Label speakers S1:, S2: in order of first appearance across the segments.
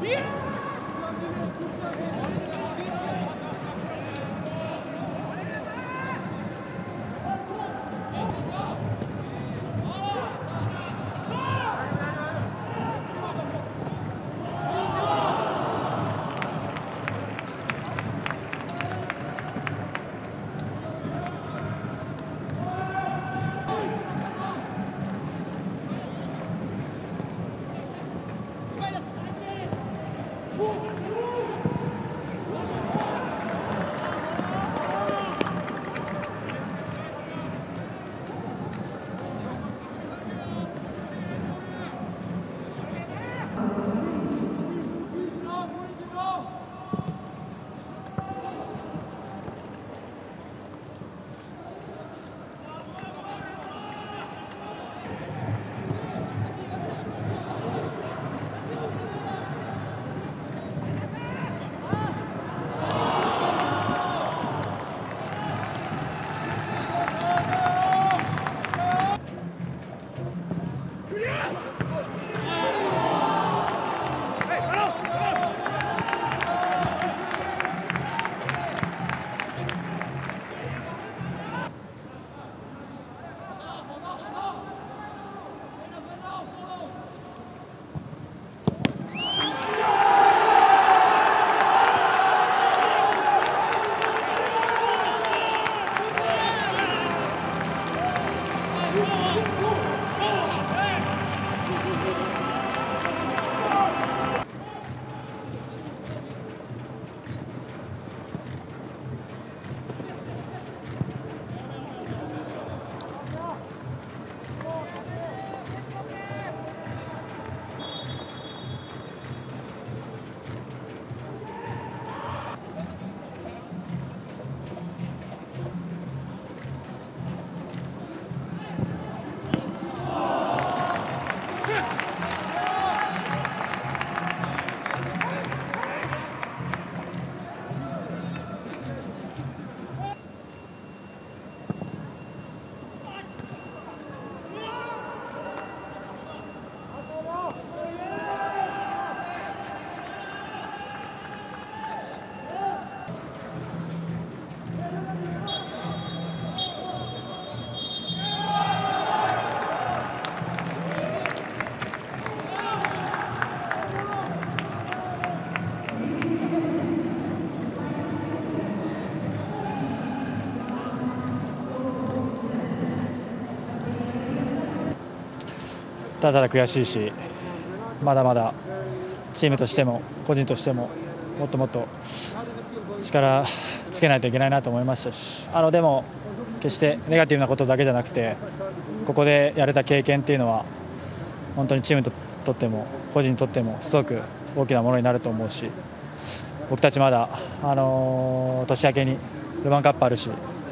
S1: ただ悔しいし、まだまだチームとしても個人としてももっともっと力つけないといけないなと思いましたし、でも決してネガティブなことだけじゃなくて、ここでやれた経験っていうのは本当にチームにとっても個人にとってもすごく大きなものになると思うし、僕たちまだ、年明けにルヴァンカップあるし、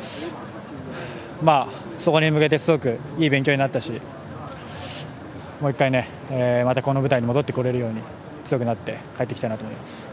S1: そこに向けてすごくいい勉強になったし、もう一回ね、またこの舞台に戻ってこれるように強くなって帰ってきたいなと思います。